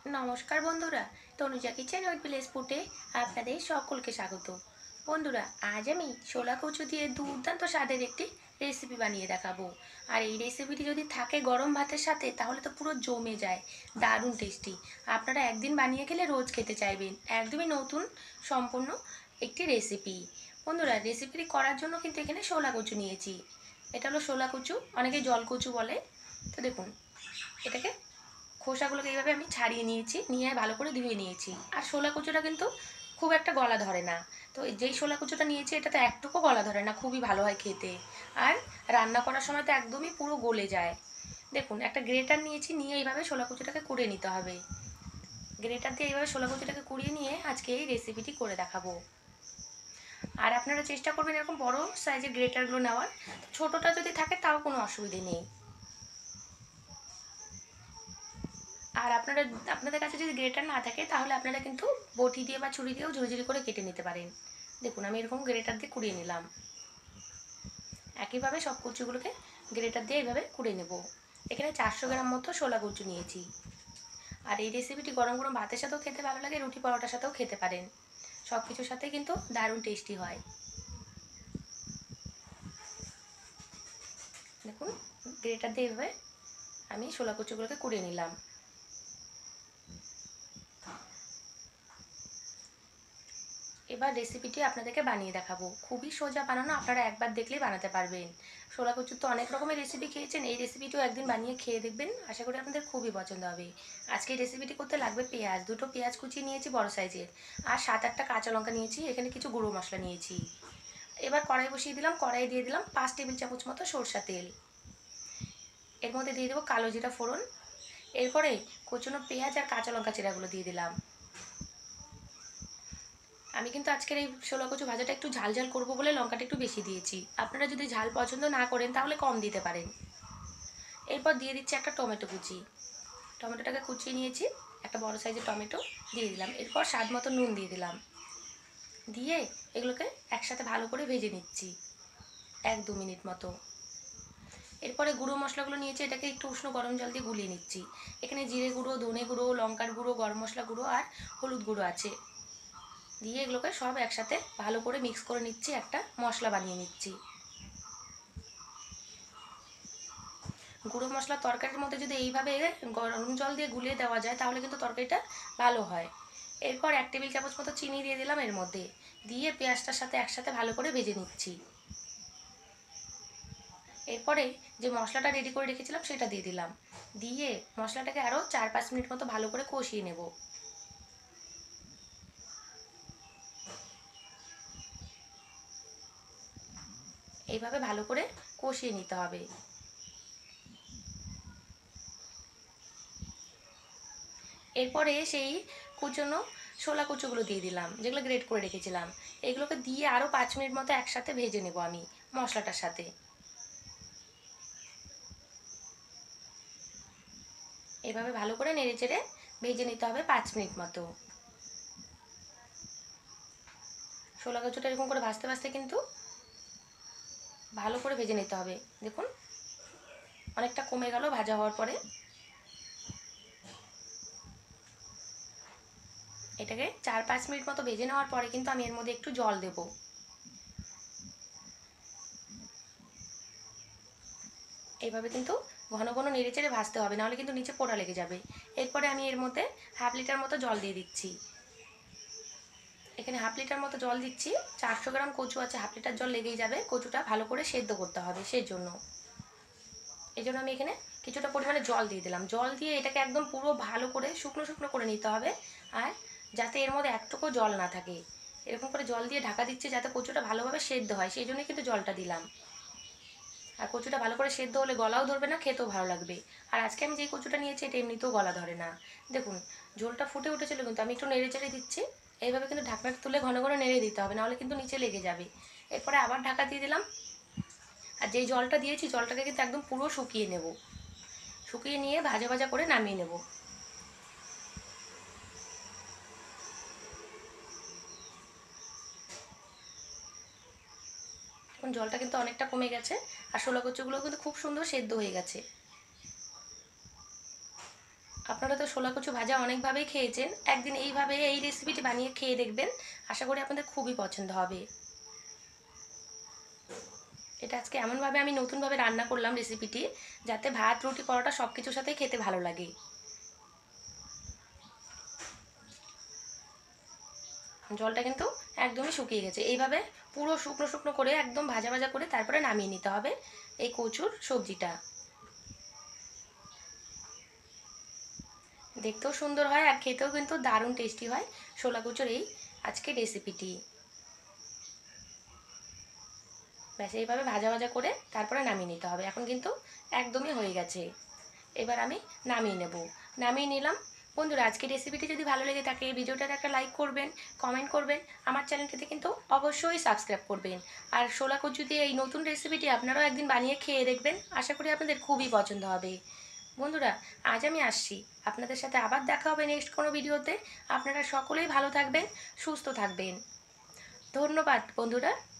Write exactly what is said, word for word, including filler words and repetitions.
নমস্কার বন্ধুরা, Tanuja kitchen with village ফুডে আপনাদের সকলকে স্বাগত। বন্ধুরা, আজ আমি ছোলা কচু দিয়ে দুর্দান্ত স্বাদের একটি রেসিপি বানিয়ে দেখাবো। আর এই রেসিপিটি যদি থাকে গরম ভাতের সাথে তাহলে তো পুরো জমে যায়, দারুণ টেস্টি। আপনারা একদিন বানিয়ে খেলে রোজ খেতে চাইবেন, একদমই নতুন সম্পূর্ণ একটি রেসিপি। বন্ধুরা, রেসিপিটি করার জন্য কিন্তু এখানে ছোলা কচু নিয়েছি। এটা হলো ছোলা কচু, অনেকে জল কচু বলে। তো দেখুন, এটাকে খোসাগুলোকে এইভাবে আমি ছাড়িয়ে নিয়েছি, নিয়ে ভালো করে ধুয়ে নিয়েছি। আর শোলা কুচোটা কিন্তু খুব একটা গলা ধরে না। তো যেই শোলা কুচোটা নিয়েছি এটাতে একটুকু গলা ধরে না, খুবই ভালো হয় খেতে। আর রান্না করার সময় তো একদমই পুরো গলে যায়। দেখুন, একটা গ্রেটার নিয়েছি, নিয়ে এইভাবে শোলা কুচোটাকে কুড়িয়ে নিতে হবে। গ্রেটার দিয়ে এইভাবে শোলা কুচোটাকে কুড়িয়ে নিয়ে আজকে এই রেসিপিটি করে দেখাবো। আর আপনারা চেষ্টা করবেন এরকম বড় সাইজের গ্রেটারগুলো নেওয়ার। ছোটোটা যদি থাকে তাও কোনো অসুবিধে নেই। আর আপনারা আপনাদের কাছে যদি গ্রেটার না থাকে তাহলে আপনারা কিন্তু বটি দিয়ে বা ছুরি দিয়েও ঝুড়ি ঝুড়ি করে কেটে নিতে পারেন। দেখুন, আমি এরকম গ্রেটার দিয়ে কুড়িয়ে নিলাম। একইভাবে সব কচুগুলোকে গ্রেটার দিয়ে এইভাবে কুড়ে নেব। এখানে চারশো গ্রাম মতো শোলা কচু নিয়েছি। আর এই রেসিপিটি গরম গরম ভাতের সাথেও খেতে ভালো লাগে, রুটি পরোটার সাথেও খেতে পারেন। সব কিছুর সাথেই কিন্তু দারুণ টেস্টি হয়। দেখুন, গ্রেটার দিয়ে এইভাবে আমি শোলা কচুগুলোকে কুড়িয়ে নিলাম। এবার রেসিপিটি আপনাদেরকে বানিয়ে দেখাবো। খুবই সোজা বানানো, আপনারা একবার দেখলেই বানাতে পারবেন। ছোলা কচুর তো অনেক রকমের রেসিপি খেয়েছেন, এই রেসিপিটিও একদিন বানিয়ে খেয়ে দেখবেন, আশা করি আপনাদের খুবই পছন্দ হবে। আজকে এই রেসিপিটি করতে লাগবে পেঁয়াজ, দুটো পেঁয়াজ কুচিয়ে নিয়েছি বড় সাইজের। আর সাত আটটা কাঁচা লঙ্কা নিয়েছি, এখানে কিছু গুঁড়ো মশলা নিয়েছি। এবার কড়াই বসিয়ে দিলাম, কড়াই দিয়ে দিলাম পাঁচ টেবিল চামচ মতো সরষা তেল। এর মধ্যে দিয়ে দেবো কালো জিরা ফোড়ন। এরপরে কুচনো পেঁয়াজ আর কাঁচা লঙ্কা চেরাগুলো দিয়ে দিলাম। আমি কিন্তু আজকের এই ছোলা কচু ভাজাটা একটু ঝাল ঝাল করবো বলে লঙ্কাটা একটু বেশি দিয়েছি। আপনারা যদি ঝাল পছন্দ না করেন তাহলে কম দিতে পারেন। এরপর দিয়ে দিচ্ছি একটা টমেটো কুচি। টমেটোটাকে কুচিয়ে নিয়েছি, একটা বড় সাইজের টমেটো দিয়ে দিলাম। এরপর স্বাদ মতো নুন দিয়ে দিলাম। দিয়ে এগুলোকে একসাথে ভালো করে ভেজে নিচ্ছি এক দু মিনিট মতো। এরপরে গুঁড়ো মশলাগুলো নিয়েছি, এটাকে একটু উষ্ণ গরম জল দিয়ে গুলিয়ে নিচ্ছি। এখানে জিরে গুঁড়ো, ধনে গুঁড়ো, লঙ্কার গুঁড়ো, গরম মশলা গুঁড়ো আর হলুদ গুঁড়ো আছে। দিয়ে এগুলোকে সব একসাথে ভালো করে মিক্স করে নিচ্ছি, একটা মশলা বানিয়ে নিচ্ছি। গুঁড়ো মশলা তরকারির মধ্যে যদি এইভাবে গরম জল দিয়ে গুলিয়ে দেওয়া যায় তাহলে কিন্তু তরকারিটা ভালো হয়। এরপর এক টেবিল চামচ মতো চিনি দিয়ে দিলাম এর মধ্যে, দিয়ে পেঁয়াজটার সাথে একসাথে ভালো করে ভেজে নিচ্ছি। এরপরে যে মশলাটা রেডি করে রেখেছিলাম সেটা দিয়ে দিলাম, দিয়ে মশলাটাকে আরও চার পাঁচ মিনিট মতো ভালো করে কষিয়ে নেব। এইভাবে ভালো করে কষিয়ে নিতে হবে। এরপরে সেই কুচনো ছোলা কুচোগুলো দিয়ে দিলাম, যেগুলো গ্রেট করে রেখেছিলাম। এগুলোকে দিয়ে আরও পাঁচ মিনিট মতো একসাথে ভেজে নেব আমি মশলাটার সাথে। এভাবে ভালো করে নেড়ে চেড়ে ভেজে নিতে হবে পাঁচ মিনিট মতো। ছোলা কচুটা এরকম করে ভাজতে ভাজতে কিন্তু ভালো করে ভেজে নিতে হবে। দেখুন, অনেকটা কমে গেল ভাজা হওয়ার পরে। এটাকে চার পাঁচ মিনিট মতো ভেজে নেওয়ার পরে কিন্তু আমি এর মধ্যে একটু জল দেব। এইভাবে কিন্তু ঘন ঘন নেড়ে চেড়ে ভাজতে হবে, নাহলে কিন্তু নিচে পোড়া লেগে যাবে। এরপরে আমি এর মধ্যে হাফ লিটার মতো জল দিয়ে দিচ্ছি। এখানে হাফ লিটার মতো জল দিচ্ছি। চারশো গ্রাম কচু আছে, হাফ লিটার জল লেগেই যাবে। কচুটা ভালো করে সেদ্ধ করতে হবে, সেই জন্য এই জন্য আমি এখানে কিছুটা পরিমাণে জল দিয়ে দিলাম। জল দিয়ে এটাকে একদম পুরো ভালো করে শুকনো শুকনো করে নিতে হবে। আর যাতে এর মধ্যে একটুকু জল না থাকে, এরকম করে জল দিয়ে ঢাকা দিচ্ছি যাতে কচুটা ভালোভাবে সেদ্ধ হয়, সেই জন্যই কিন্তু জলটা দিলাম। আর কচুটা ভালো করে সেদ্ধ হলে গলাও ধরবে না, খেতেও ভালো লাগবে। আর আজকে আমি যেই কচুটা নিয়েছি এটা এমনিতেও গলা ধরে না। দেখুন, ঝোলটা ফুটে উঠেছিল কিন্তু আমি একটু নেড়ে চেড়ে দিচ্ছি। এইভাবে কিন্তু ঢাকনাটা তুলে ঘন ঘন নেড়ে দিতে হবে, নাহলে কিন্তু নিচে লেগে যাবে। এরপরে আবার ঢাকা দিয়ে দিলাম। আর যেই জলটা দিয়েছি জলটাকে কিন্তু একদম পুরো শুকিয়ে নেব। শুকিয়ে নিয়ে ভাজা ভাজা করে নামিয়ে নেব। এখন জলটা কিন্তু অনেকটা কমে গেছে, আর ছোলা কচুগুলো কিন্তু খুব সুন্দর সেদ্ধ হয়ে গেছে। আপনারা তো ছোলা কচু ভাজা অনেকভাবেই খেয়েছেন, একদিন এইভাবে এই রেসিপিটি বানিয়ে খেয়ে দেখবেন, আশা করি আপনাদের খুবই পছন্দ হবে। এটা আজকে এমনভাবে আমি নতুনভাবে রান্না করলাম রেসিপিটি, যাতে ভাত রুটি পরোটা সব কিছুর সাথেই খেতে ভালো লাগে। জলটা কিন্তু একদমই শুকিয়ে গেছে। এইভাবে পুরো শুকনো শুকনো করে একদম ভাজা ভাজা করে তারপরে নামিয়ে নিতে হবে এই কচুর সবজিটা। দেখতেও সুন্দর হয় আর খেতেও কিন্তু দারুণ টেস্টি হয় ছোলা কচুর এই আজকে রেসিপিটি। ব্যাস এইভাবে ভাজা ভাজা করে তারপরে নামিয়ে নিতে হবে। এখন কিন্তু একদমই হয়ে গেছে। এবার আমি নামিয়ে নেব। নামিয়ে নিলাম। বন্ধুরা, আজকের রেসিপিটি যদি ভালো লেগে থাকে ভিডিওটাতে একটা লাইক করবেন, কমেন্ট করবেন, আমার চ্যানেলটিতে কিন্তু অবশ্যই সাবস্ক্রাইব করবেন। আর ছোলা কচু দিয়ে এই নতুন রেসিপিটি আপনারাও একদিন বানিয়ে খেয়ে দেখবেন, আশা করি আপনাদের খুবই পছন্দ হবে। বন্ধুরা, আজ আমি আসছি, আপনাদের সাথে আবার দেখা হবে নেক্সট কোনো ভিডিওতে। আপনারা সকলেই ভালো থাকবেন, সুস্থ থাকবেন। ধন্যবাদ বন্ধুরা।